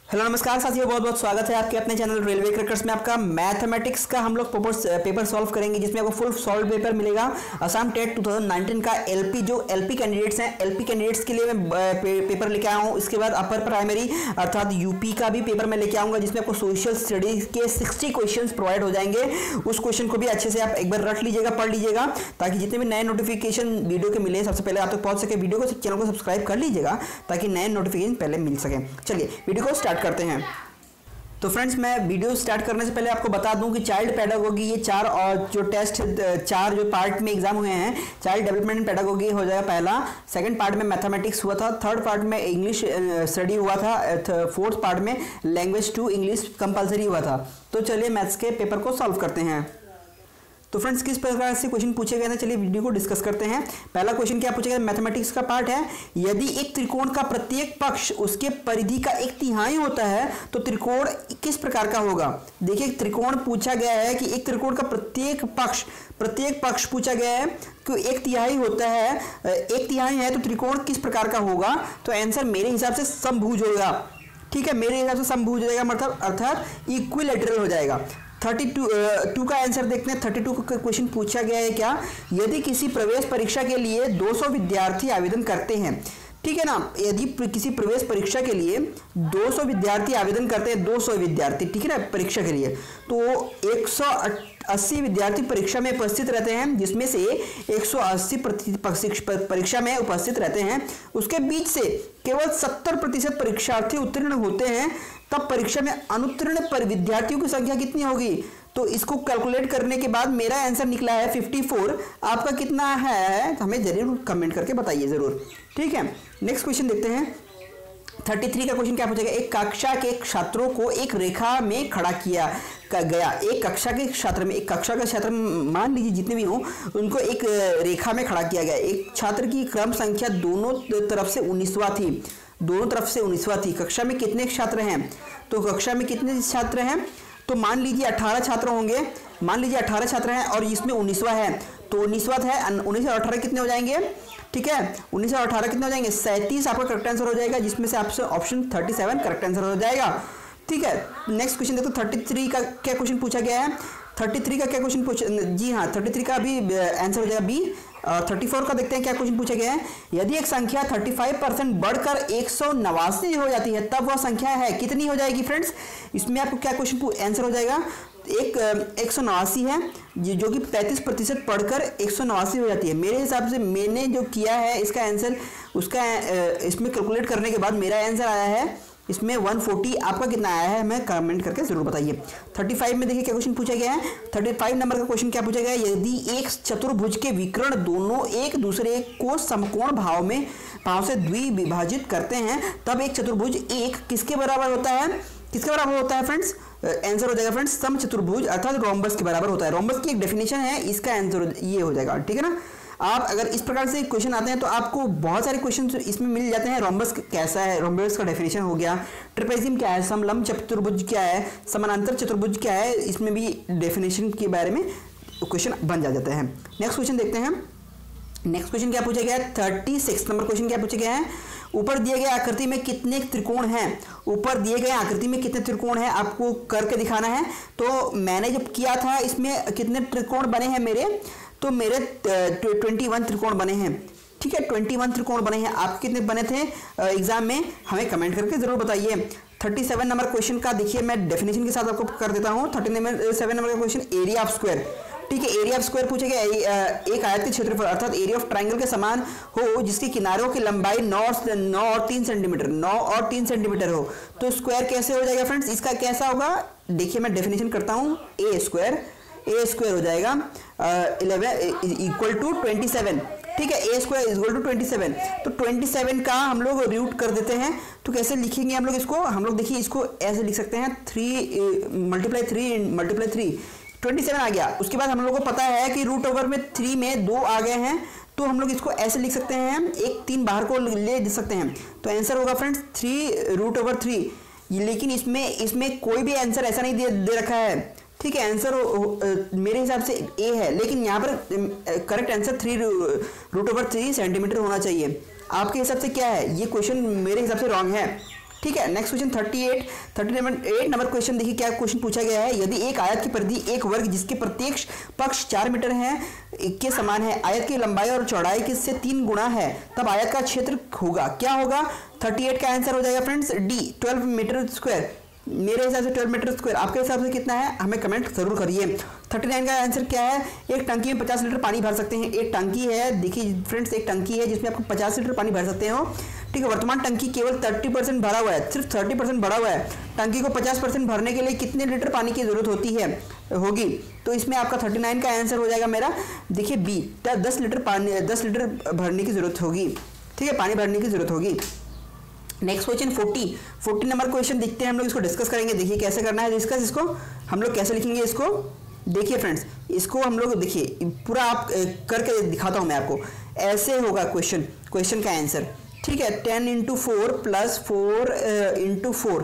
Hello नमस्कार साथियों, बहुत बहुत स्वागत है आपके अपने चैनल रेलवे क्रैकर्स में। आपका मैथमेटिक्स का हम लोग पेपर सॉल्व करेंगे, जिसमें आपको फुल सॉल्व पेपर मिलेगा। असम टेट 2019 का एलपी जो एलपी कैंडिडेट्स हैं, एलपी कैंडिडेट्स के लिए मैं पेपर लेके आया हूँ। इसके बाद अपर प्राइमरी अर्थात यूपी का भी पेपर मैं लेके आऊँगा, जिसमें आपको सोशल स्टडीज के 60 क्वेश्चन प्रोवाइड हो जाएंगे। उस क्वेश्चन को भी अच्छे से आप एक बार रट लीजिएगा, पढ़ लीजिएगा, ताकि जितने भी नए नोटिफिकेशन वीडियो के मिले सबसे पहले आप तक पहुँच सके। वीडियो को चैनल को सब्सक्राइब कर लीजिएगा ताकि नए नोटिफिकेशन पहले मिल सके। चलिए वीडियो को स्टार्ट करते हैं। तो फ्रेंड्स, मैं वीडियो स्टार्ट करने से पहले आपको बता दूं कि चाइल्ड पेडागोगी ये चार और जो टेस्ट चार जो पार्ट में एग्जाम हुए हैं, चाइल्ड डेवलपमेंट पेडागोगी हो जाएगा पहला, सेकंड पार्ट में मैथमेटिक्स हुआ था, थर्ड पार्ट में इंग्लिश स्टडी हुआ था, फोर्थ पार्ट में लैंग्वेज 2 इंग्लिश कंपलसरी हुआ था। तो चलिए मैथ्स के पेपर को सॉल्व करते हैं। तो फ्रेंड्स, किस प्रकार से क्वेश्चन पूछे गए थे, चलिए वीडियो को डिस्कस करते हैं। पहला क्वेश्चन क्या पूछा गया, मैथमेटिक्स का पार्ट है। यदि एक त्रिकोण का प्रत्येक पक्ष उसके परिधि का 1/3 होता है तो त्रिकोण किस प्रकार का होगा। देखिए, त्रिकोण पूछा गया है कि एक त्रिकोण का प्रत्येक पक्ष पूछा गया है कि 1/3 होता है, 1/3 है तो त्रिकोण किस प्रकार का होगा। तो आंसर मेरे हिसाब से समभुज होगा। ठीक है, मेरे हिसाब से समभुज हो जाएगा, मतलब अर्थात इक्विलैटरल हो जाएगा। 32 का आंसर देखते हैं। 32 का क्वेश्चन पूछा गया है क्या, यदि किसी प्रवेश परीक्षा के लिए 200 विद्यार्थी आवेदन करते हैं, ठीक है ना, यदि किसी प्रवेश परीक्षा के लिए 200 विद्यार्थी आवेदन करते हैं, 200 विद्यार्थी, ठीक है ना, परीक्षा के लिए, तो 180 विद्यार्थी परीक्षा में उपस्थित रहते हैं, जिसमें से 180 परीक्षा में उपस्थित रहते हैं, उसके बीच से केवल 70% परीक्षार्थी उत्तीर्ण होते हैं, तब परीक्षा में अनुत्तीर्ण पर विद्यार्थियों की संख्या कितनी होगी। तो इसको कैलकुलेट करने के बाद मेरा आंसर निकला है 54। आपका कितना है हमें जरूर कमेंट करके बताइए जरूर। ठीक है, नेक्स्ट क्वेश्चन देखते हैं। 33 का क्वेश्चन क्या पूछेगा, एक कक्षा के छात्रों को एक रेखा में खड़ा किया गया। एक कक्षा के छात्र में मान लीजिए जितने भी हों, उनको एक रेखा में खड़ा किया गया। एक छात्र की क्रम संख्या दोनों तरफ से 19वां थी, दोनों तरफ से 19वां थी। कक्षा में कितने छात्र हैं, तो कक्षा में कितने छात्र हैं, तो मान लीजिए 18 छात्र होंगे। मान लीजिए 18 छात्र हैं और इसमें 19वां है, तो 19वां है, 19 और 18 कितने हो जाएंगे, ठीक है, 19 और 18 कितने हो जाएंगे, 37 आपका करेक्ट आंसर हो जाएगा, जिसमें से आपसे ऑप्शन 37 करेक्ट आंसर हो जाएगा। ठीक है, नेक्स्ट क्वेश्चन देखो। 33 का क्या क्वेश्चन पूछा गया है, 33 का क्या क्वेश्चन पूछा, जी हाँ, 33 का भी आंसर हो जाएगा बी। 34 का देखते हैं क्या क्वेश्चन पूछा गया है, यदि एक संख्या 35% बढ़कर 189 हो जाती है, तब वह संख्या है कितनी हो जाएगी। फ्रेंड्स, इसमें आपको क्या क्वेश्चन आंसर हो जाएगा, एक 189 है जो कि 35% पढ़कर 189 हो जाती है। मेरे हिसाब से मैंने जो किया है इसका आंसर, उसका इसमें कैलकुलेट करने के बाद मेरा आंसर आया है इसमें 140। आपका कितना आया है हमें कमेंट करके जरूर बताइए। 35 में देखिए क्या क्वेश्चन पूछा गया है। 35 नंबर का क्वेश्चन क्या पूछा गया है, यदि एक चतुर्भुज के विकर्ण दोनों एक दूसरे को समकोण भाव से द्विविभाजित करते हैं, तब एक चतुर्भुज एक किसके बराबर होता है, किसके बराबर होता है फ्रेंड्स। आंसर हो जाएगा फ्रेंड्स समचतुर्भुज अर्थात रोम्बस के बराबर होता है। रोम्बस की एक डेफिनेशन है, इसका आंसर ये हो जाएगा। ठीक है ना, आप अगर इस प्रकार से क्वेश्चन आते हैं तो आपको बहुत सारे क्वेश्चन इसमें मिल जाते हैं। रोम्बस कैसा है, रोम्बस का डेफिनेशन हो गया, ट्रेपेजियम क्या है, समलंब चतुर्भुज क्या है, समानांतर चतुर्भुज क्या है, इसमें भी डेफिनेशन के बारे में क्वेश्चन बन जाते हैं। नेक्स्ट क्वेश्चन देखते हैं। नेक्स्ट क्वेश्चन क्या पूछा गया है, 36 नंबर क्वेश्चन क्या पूछा गया है, ऊपर दिए गए आकृति में कितने त्रिकोण हैं, ऊपर दिए गए आकृति में कितने त्रिकोण हैं आपको करके दिखाना है। तो मैंने जब किया था इसमें कितने त्रिकोण बने हैं मेरे, तो मेरे 21 त्रिकोण बने हैं। ठीक है, 21 त्रिकोण बने हैं। आप कितने बने थे एग्जाम में, हमें कमेंट करके जरूर बताइए। 37 नंबर क्वेश्चन का देखिए मैं डेफिनेशन के साथ आपको कर देता हूँ। 37 नंबर का क्वेश्चन, एरिया ऑफ स्क्वायर। ठीक है, एरिया ऑफ स्क्वायर पूछे गया, एक आयत के क्षेत्रफल अर्थात एरिया ऑफ ट्राइंगल के समान हो, जिसके किनारों की लंबाई 9 और 3 सेंटीमीटर, 9 और 3 सेंटीमीटर हो, तो स्क्वायर कैसे हो जाएगा फ्रेंड्स, इसका कैसा होगा, देखिए मैं डेफिनेशन करता हूँ। ए स्क्वायर हो जाएगा 11 इक्वल टू 27। ठीक है, ए स्क्वायर इक्वल टू 27। तो 27 का हम लोग रूट कर देते हैं, तो कैसे लिखेंगे हम लोग इसको, हम लोग देखिए इसको ऐसे लिख सकते हैं 3 मल्टीप्लाई 3 27 आ गया। उसके बाद हम लोग को पता है कि रूट ओवर में 3 में 2 आ गए हैं, तो हम लोग इसको ऐसे लिख सकते हैं, एक 3 बाहर को ले दे सकते हैं, तो आंसर होगा फ्रेंड्स 3√3। लेकिन इसमें कोई भी आंसर ऐसा नहीं दे रखा है। ठीक है, आंसर मेरे हिसाब से ए है, लेकिन यहाँ पर करेक्ट आंसर 3√3 सेंटीमीटर होना चाहिए। आपके हिसाब से क्या है, ये क्वेश्चन मेरे हिसाब से रॉन्ग है। ठीक है। नेक्स्ट क्वेश्चन 38 नंबर क्वेश्चन देखिए क्या क्वेश्चन पूछा गया है। यदि एक आयत की परिधि एक वर्ग जिसके प्रत्येक पक्ष 4 मीटर है के समान है, आयत की लंबाई और चौड़ाई के से 3 गुना है, तब आयत का क्षेत्र होगा, क्या होगा? 38 का आंसर हो जाएगा फ्रेंड्स डी 12 मीटर स्क्वायर। मेरे हिसाब से 12 मीटर स्क्वायर, आपके हिसाब से कितना है हमें कमेंट जरूर करिए। 39 का आंसर क्या है? एक टंकी में 50 लीटर पानी भर सकते हैं। एक टंकी है, देखिए फ्रेंड्स एक टंकी है जिसमें आपको 50 लीटर पानी भर सकते हो, ठीक है। वर्तमान टंकी केवल 30% भरा हुआ है, सिर्फ 30% भरा हुआ है। टंकी को 50% भरने के लिए कितने लीटर पानी की जरूरत होगी? तो इसमें आपका 39 का आंसर हो जाएगा मेरा, देखिए बी 10 लीटर पानी, 10 लीटर भरने की जरूरत होगी, ठीक है, पानी भरने की जरूरत होगी। नेक्स्ट क्वेश्चन 40 नंबर क्वेश्चन देखते हैं हम लोग, इसको डिस्कस करेंगे। देखिए कैसे करना है डिस्कस, इसको हम लोग कैसे लिखेंगे इसको। देखिए फ्रेंड्स इसको हम लोग देखिए पूरा आप करके दिखाता हूं मैं आपको। ऐसे होगा क्वेश्चन का आंसर, ठीक है। 10 × 4 + 4 × 4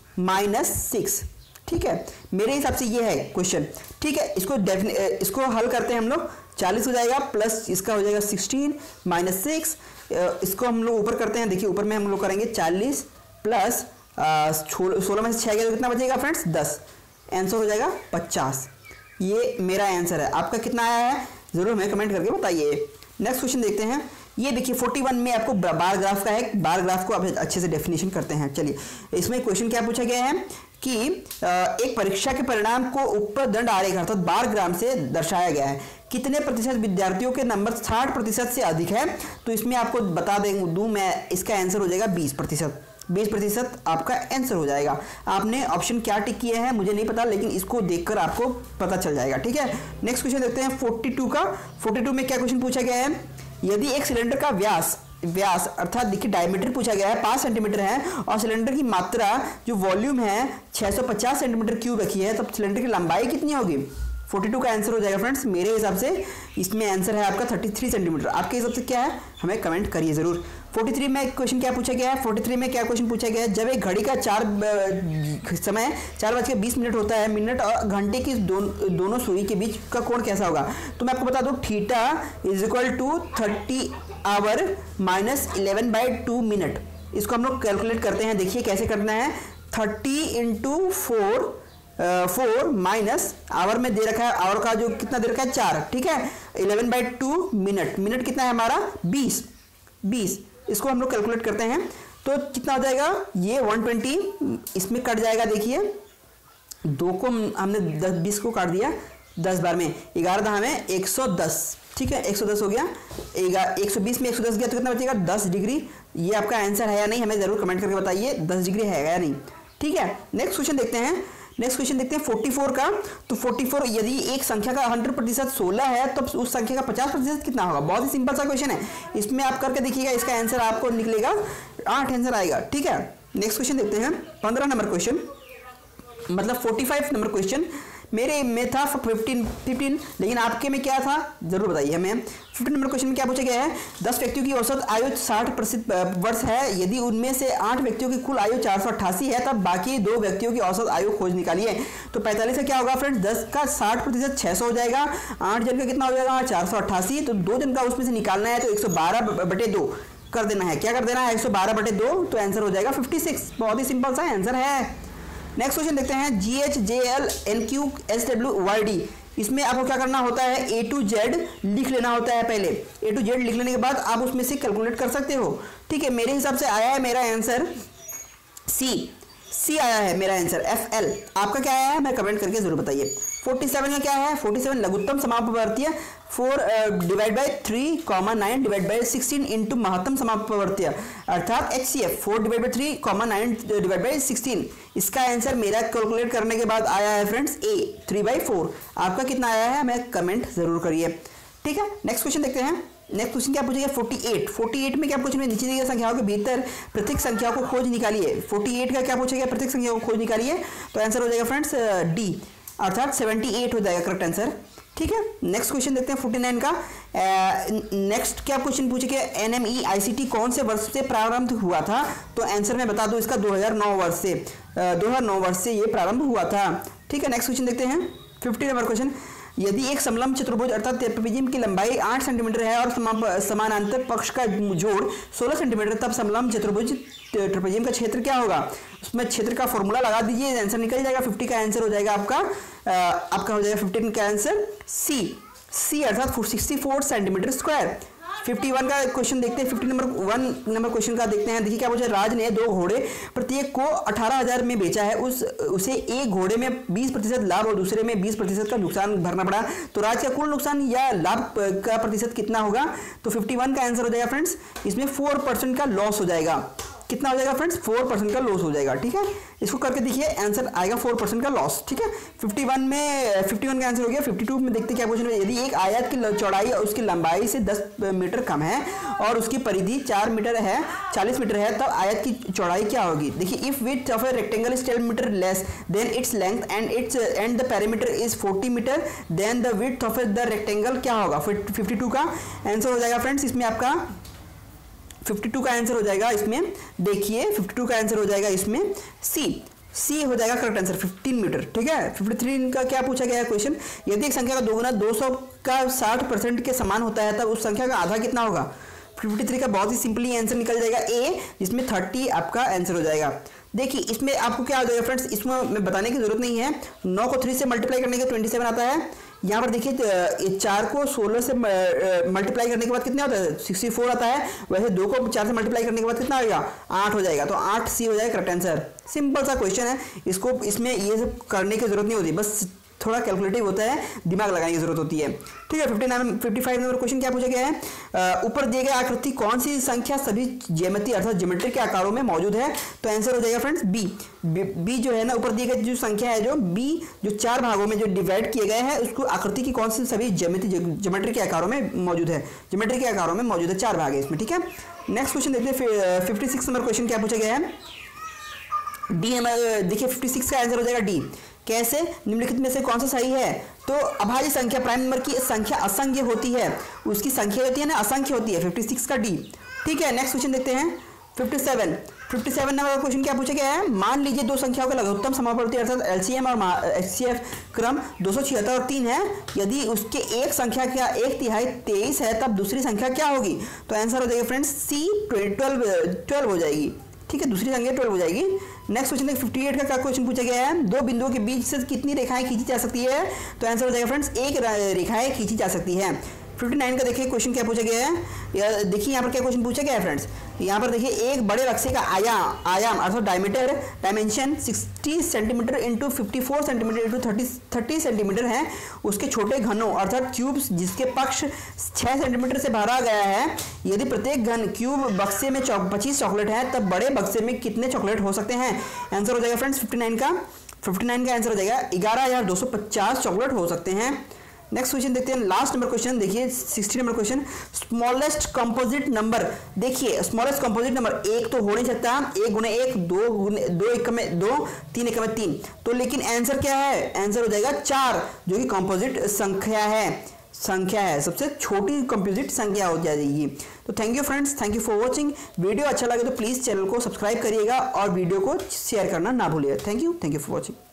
-6, ठीक है। मेरे हिसाब से ये है क्वेश्चन, ठीक है। इसको हल करते हैं हम लोग। 40 हो जाएगा प्लस इसका हो जाएगा 16 -6, इसको हम लोग ऊपर करते हैं। देखिए ऊपर में हम लोग करेंगे 40 प्लस 16 में से 6 गया तो कितना बचेगा फ्रेंड्स? 10। आंसर हो जाएगा 50। ये मेरा आंसर है। आपका कितना आया है जरूर हमें कमेंट करके बताइए। नेक्स्ट क्वेश्चन देखते हैं। ये देखिए 41 में आपको बार ग्राफ का है। बार ग्राफ को आप अच्छे से डेफिनेशन करते हैं। चलिए इसमें क्वेश्चन क्या पूछा गया है कि एक परीक्षा के परिणाम को उपदंड आरेख अर्थात बार ग्राफ से दर्शाया गया है। कितने प्रतिशत विद्यार्थियों के नंबर 60% से अधिक है? तो इसमें आपको बता दूं मैं, इसका आंसर हो जाएगा 20%। 20% आपका आंसर हो जाएगा। आपने ऑप्शन क्या टिक किए हैं मुझे नहीं पता, लेकिन इसको देखकर आपको पता चल जाएगा, ठीक है। नेक्स्ट क्वेश्चन देखते हैं 42 का। 42 में क्या क्वेश्चन पूछा गया है? यदि एक सिलेंडर का व्यास अर्थात देखिए डायमीटर पूछा गया है 5 सेंटीमीटर है और सिलेंडर की मात्रा जो वॉल्यूम है 650 सेंटीमीटर क्यूब रखी है, तब सिलेंडर की लंबाई कितनी होगी? 42 का आंसर हो जाएगा फ्रेंड्स मेरे हिसाब से। इसमें आंसर है आपका 33 सेंटीमीटर। आपके हिसाब से क्या है हमें कमेंट करिए जरूर। 43 में क्वेश्चन क्या पूछा गया है? 43 में क्या क्वेश्चन पूछा गया है? जब एक घड़ी का समय 4:20 होता है, मिनट और घंटे की दोनों सुई के बीच का कोण कैसा होगा? तो मैं आपको बता दूं थीटा = 30 आवर -11/2 मिनट। इसको हम लोग कैलकुलेट करते हैं। देखिए कैसे करना है। 30 × 4 माइनस आवर में दे रखा है, आवर का जो कितना दे रखा है 4, ठीक है। 11/2 मिनट कितना है हमारा? 20। इसको हम लोग कैलकुलेट करते हैं तो कितना हो जाएगा? ये 120 इसमें कट जाएगा। देखिए 2 को हमने 20 को काट दिया 10 बार में, 11 दहा में 110, ठीक है। 110 हो गया। 120 में 110 गया तो कितना बचेगा? 10 डिग्री। ये आपका आंसर है या नहीं हमें जरूर कमेंट करके बताइए। 10 डिग्री है या नहीं, ठीक है। नेक्स्ट क्वेश्चन देखते हैं 44 का। तो 44 यदि एक संख्या का 100% 16 है तो उस संख्या का 50% कितना होगा? बहुत ही सिंपल सा क्वेश्चन है। इसमें आप करके देखिएगा, इसका आंसर आपको निकलेगा 8 आंसर आएगा, ठीक है। नेक्स्ट क्वेश्चन देखते हैं 15 नंबर क्वेश्चन, मतलब 45 नंबर क्वेश्चन। मेरे में था 15, लेकिन आपके में क्या था जरूर बताइए हमें। 15 नंबर क्वेश्चन में क्या पूछा गया है? 10 व्यक्तियों की औसत आयु 60 वर्ष है। यदि उनमें से 8 व्यक्तियों की कुल आयु 488 है, तब बाकी 2 व्यक्तियों की औसत आयु खोज निकालिए। तो 45 का क्या होगा फ्रेंड्स? 10 का 60% 600 हो जाएगा। 8 जन का कितना हो जाएगा? 488। तो 2 जन का उसमें से निकालना है तो 112/2 कर देना है। क्या कर देना है? 112/2। तो आंसर हो जाएगा 56। बहुत ही सिंपल सा आंसर है। नेक्स्ट क्वेश्चन देखते हैं GHJLNQSWYD। इसमें आपको क्या करना होता है? A to Z लिख लेना होता है पहले। A to Z लिख लेने के बाद आप उसमें से कैलकुलेट कर सकते हो, ठीक है। मेरे हिसाब से आया है मेरा आंसर सी आया है मेरा आंसर FL। आपका क्या आया है हमें कमेंट करके जरूर बताइए। 47 का क्या है? 47 लघुत्तम समापवर्तीय 4/3, 9/16 इंटू महत्तम समापवर्तीय अर्थात HCF 4/3, 9/16। इसका आंसर मेरा कैलकुलेट करने के बाद आया है फ्रेंड्स A 3/4। आपका कितना आया है हमें कमेंट जरूर करिए, ठीक है। नेक्स्ट क्वेश्चन देखते हैं। नेक्स्ट क्वेश्चन क्या पूछेगा? 48 में क्या पूछेंगे? नीचे दी गई संख्याओं के भीतर प्रत्येक संख्या को खोज निकालिए। 48 का क्या पूछेगा? प्रत्येक संख्या को खोज निकालिए। तो आंसर हो जाएगा फ्रेंड्स D अर्थात 78 हो जाएगा करेक्ट आंसर, ठीक है। नेक्स्ट क्वेश्चन देखते हैं 49 का। नेक्स्ट क्या क्वेश्चन पूछेगा? NMEICT कौन से वर्ष से प्रारंभ हुआ था? तो आंसर मैं बता दूं इसका 2009 वर्ष से ये प्रारंभ हुआ था, ठीक है। नेक्स्ट क्वेश्चन देखते हैं 50 नंबर क्वेश्चन। यदि एक समलंब चतुर्भुज अर्थात ट्रेपेजियम की लंबाई 8 सेंटीमीटर है और समानांतर पक्ष का जोड़ 16 सेंटीमीटर, तब समलंब चतुर्भुज ट्रेपेजियम का क्षेत्र क्या होगा? उसमें क्षेत्र का फॉर्मूला लगा दीजिए, आंसर निकल जाएगा। 50 का आंसर हो जाएगा आपका हो जाएगा 15 का आंसर सी अर्थात 64 सेंटीमीटर स्क्वायर। 51 का क्वेश्चन देखते हैं। 51 नंबर क्वेश्चन का देखते हैं। देखिए क्या पूछा, राज ने 2 घोड़े प्रत्येक को 18,000 में बेचा है। उसे एक घोड़े में 20% लाभ और दूसरे में 20% का नुकसान भरना पड़ा, तो राज का कुल नुकसान या लाभ का प्रतिशत कितना होगा? तो 51 का आंसर हो जाएगा फ्रेंड्स, इसमें 4% का लॉस हो जाएगा। कितना हो जाएगा फ्रेंड्स? 4% का लॉस हो जाएगा। ठीक है, इसको करके देखिए, आंसर आएगा 4% का लॉस। ठीक है, 51 का आंसर हो गया। 52 में देखते क्या क्वेश्चन है। यदि एक आयत की चौड़ाई और उसकी लंबाई से 10 मीटर कम है और उसकी परिधि 40 मीटर है, तब आयत की चौड़ाई क्या होगी? देखिए, if width of a rectangle is 10 metre less than its length and the perimeter is 40 metre, then the width of the rectangle क्या होगा? 52 का आंसर हो जाएगा फ्रेंड्स, इसमें आपका 52 का आंसर हो जाएगा। इसमें देखिए 52 का आंसर हो जाएगा इसमें सी हो जाएगा करेक्ट आंसर, 15 मीटर। ठीक है, 53 का क्या पूछा गया है क्वेश्चन, यदि एक संख्या का दोगुना 200 का 60% के समान होता है, तब उस संख्या का आधा कितना होगा? 53 का बहुत ही सिंपली आंसर निकल जाएगा ए, जिसमें 30 आपका आंसर हो जाएगा। देखिए इसमें आपको क्या हो जाएगा फ्रेंड्स, इसमें मैं बताने की जरूरत नहीं है। 9 को 3 से मल्टीप्लाई करने के 27 आता है। यहाँ पर देखिए 4 को 16 से मल्टीप्लाई करने के बाद कितना होता है? 64 आता है। वैसे 2 को 4 से मल्टीप्लाई करने के बाद कितना होगा? 8 हो जाएगा। तो 8 सी हो जाएगा करेक्ट आंसर। सिंपल सा क्वेश्चन है, इसको इसमें ये सब करने की जरूरत नहीं होती, बस थोड़ा कैलकुलेटिव होता है, दिमाग लगाने की जरूरत होती है। ठीक है, 55 नंबर क्वेश्चन क्या पूछा गया है, ऊपर दिए गए आकृति कौन सी संख्या सभी ज्यामिति अर्थात ज्योमेट्री के आकारों में मौजूद है? तो आंसर हो जाएगा फ्रेंड्स बी जो है ना, ऊपर दिए गए जो संख्या है जो बी जो 4 भागों में जो डिवाइड किए गए हैं, उसको आकृति की कौन सी सभी ज्योमेट्री के आकारों में मौजूद है? ज्योमेट्री के आकारों में मौजूद है, 4 भाग है इसमें। ठीक है, नेक्स्ट क्वेश्चन देखते हैं। 56 नंबर क्वेश्चन क्या पूछा गया है, डी नंबर। देखिए 56 का आंसर हो जाएगा डी। कैसे? निम्नलिखित में से कौन सा सही है? तो अभाज्य संख्या प्राइम नंबर की संख्या असंख्य होती है, उसकी संख्या होती है ना असंख्य होती है। 56 का डी। ठीक है, नेक्स्ट क्वेश्चन देखते हैं। 57 नंबर का क्वेश्चन क्या पूछा गया है, मान लीजिए 2 संख्याओं का लघुत्तम समापवर्ती अर्थात एलसीएम और एचसीएफ क्रम 276 और 3 है। यदि उसके एक संख्या का 1/3 23 है, तब दूसरी संख्या क्या होगी? तो आंसर हो जाएगा फ्रेंड्स सी 12 हो जाएगी। ठीक है, दूसरी संख्या 12 हो जाएगी। नेक्स्ट क्वेश्चन 58 का क्या क्वेश्चन पूछा गया है, 2 बिंदुओं के बीच से कितनी रेखाएं खींची जा सकती है? तो आंसर हो जाएगा फ्रेंड्स 1 रेखाएं खींची जा सकती है। 59 का देखिए क्वेश्चन क्या पूछा गया है, देखिए यहाँ पर क्या क्वेश्चन पूछा गया है फ्रेंड्स। यहाँ पर देखिए एक बड़े बक्से का आयाम अर्थात dimension 60 centimetre into 54 centimetre into 30 centimetre है। उसके छोटे घनों अर्थात क्यूब्स जिसके पक्ष 6 सेंटीमीटर से भरा गया है, यदि प्रत्येक घन क्यूब बक्से में 25 चॉकलेट है, तब बड़े बक्से में कितने चॉकलेट हो सकते हैं? आंसर हो जाएगा फ्रेंड्स 59 का आंसर हो जाएगा 11,250 चॉकलेट हो सकते हैं। नेक्स्ट क्वेश्चन देखते हैं, लास्ट नंबर क्वेश्चन देखिए 60 number question, smallest composite number. देखिए स्मॉलेस्ट कंपोजिट नंबर 1 तो हो नहीं सकता, 1 गुणे 1 2 1 में 2 3 1 में 3, तो लेकिन आंसर क्या है? आंसर हो जाएगा 4, जो कि कंपोजिट संख्या है, सबसे छोटी कंपोजिट संख्या हो जाएगी। तो thank you friends, thank you for watching. Video अच्छा लगे तो प्लीज़ चैनल को सब्सक्राइब करिएगा और वीडियो को शेयर करना ना भूलिएगा। Thank you for watching.